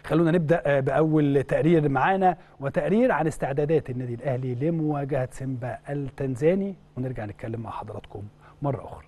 خلونا نبدأ بأول تقرير معانا، وتقرير عن استعدادات النادي الأهلي لمواجهة سيمبا التنزاني، ونرجع نتكلم مع حضراتكم مرة أخرى.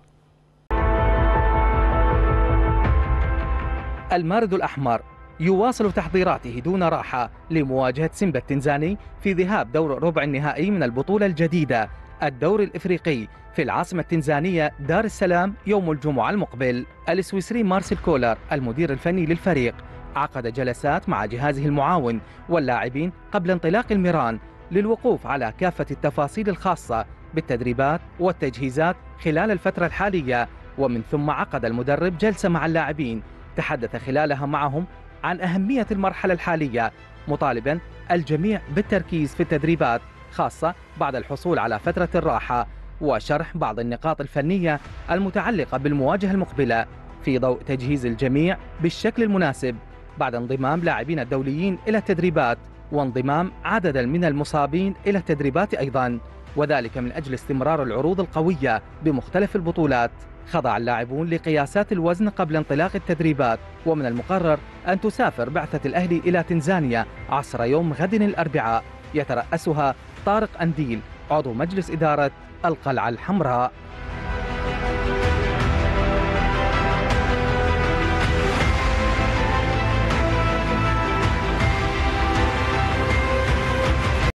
المارد الأحمر يواصل تحضيراته دون راحة لمواجهة سيمبا التنزاني في ذهاب دور ربع النهائي من البطولة الجديدة الدوري الإفريقي في العاصمة التنزانية دار السلام يوم الجمعة المقبل. السويسري مارسيل كولر المدير الفني للفريق عقد جلسات مع جهازه المعاون واللاعبين قبل انطلاق الميران للوقوف على كافة التفاصيل الخاصة بالتدريبات والتجهيزات خلال الفترة الحالية، ومن ثم عقد المدرب جلسة مع اللاعبين تحدث خلالها معهم عن أهمية المرحلة الحالية، مطالبا الجميع بالتركيز في التدريبات خاصة بعد الحصول على فترة الراحة، وشرح بعض النقاط الفنية المتعلقة بالمواجهة المقبلة في ضوء تجهيز الجميع بالشكل المناسب بعد انضمام لاعبين الدوليين إلى التدريبات وانضمام عدد من المصابين إلى التدريبات أيضا، وذلك من أجل استمرار العروض القوية بمختلف البطولات. خضع اللاعبون لقياسات الوزن قبل انطلاق التدريبات، ومن المقرر أن تسافر بعثة الأهلي إلى تنزانيا عصر يوم غد الأربعاء يترأسها طارق أنديل عضو مجلس إدارة القلعة الحمراء.